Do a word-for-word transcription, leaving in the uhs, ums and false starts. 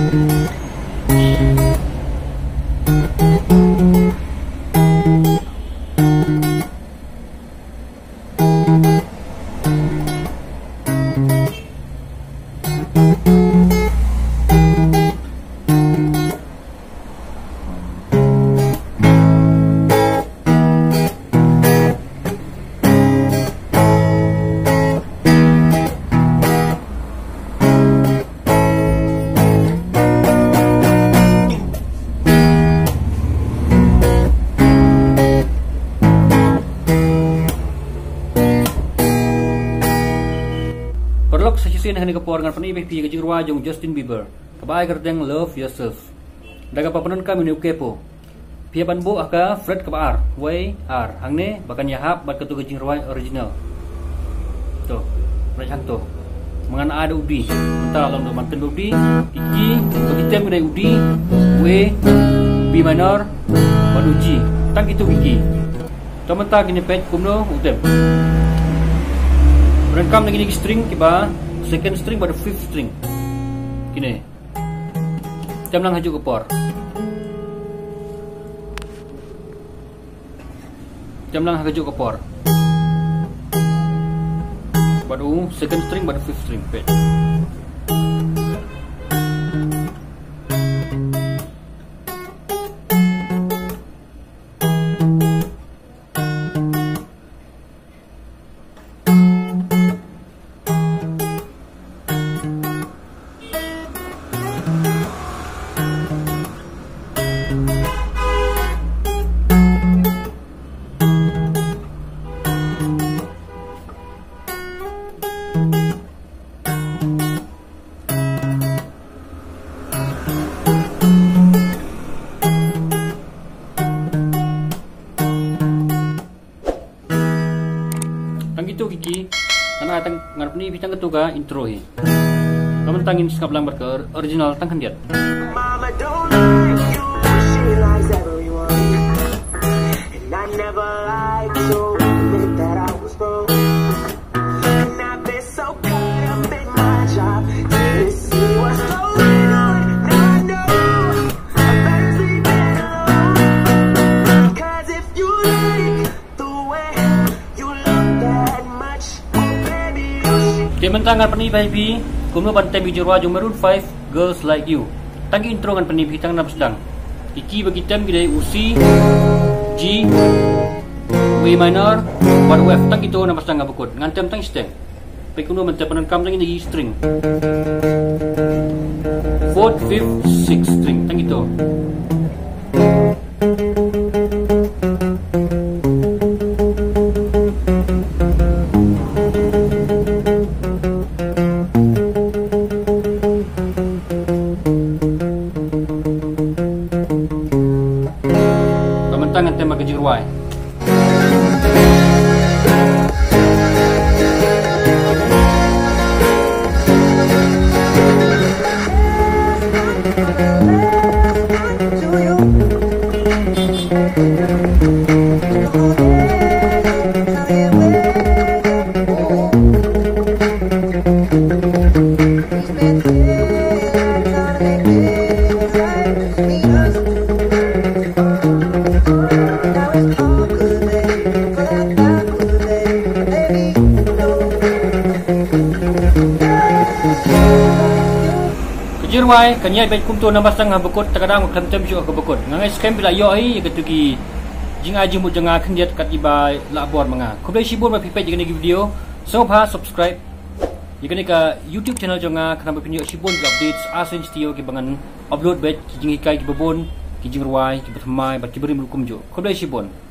Perlok sesisin hani kepor ngan pani pi ke jirwa jong Justin Bieber. Kebai kerteng Love Yourself. Daga papanon kami ni kepo. Pia ban bo aka Fred kebar. Way ar hangne bakan yahap bat ketu ke jirwa original. To. Rajang to. Mengan ada udi. Entah alam do manten udi. Iki bagi tem gede udi. W B minor badu G. Tang itu iki. To mentah gini pet kumno utem. Rekam lagi ni string kiba second string pada fifth string. Kini. Jam lang haju ke por. Jam lang haju ke por. Baru second string pada fifth string pet. Itu kiki karena tang ngarep ni bicang ketuga intro he kamen tangin skap lang berker original tang kandiat Mama don't like you, she likes everyone and I never liked you, admit that I was wrong and I've been so caught up in my job to see what's going on. Now I know I better sleep alone, cause if you like the way you look that dia mentang ngan pani baby, kumno bantai bijurwa jong Maroon five Girls Like You. Tangi intro ngan pani bitang nam sedang. Iki bagi tem gidai U C, G, W minor, bar F tang itu nam sedang ngabukut. Ngan tem tang steng. Pai kumno bantai penenkam tangi lagi string. Fourth, fifth, sixth string tang itu. Tangan tema kejirwai. Kejirwai kanyai baik kumtu nambah sang bekut terkadang akan tem syuk ke bekut ngangai scam bila yo ai ketugi jing aji mu janga kendiat kat iba labor manga kublai sibur ba pipet jigani video so pa subscribe jigani ka YouTube channel janga kana berpinyo sibun ke updates asen stio ki bangan upload bet jing hikai ki bebon ki jingruai ki bermai ba ki beri mulukum jo kublai sibun.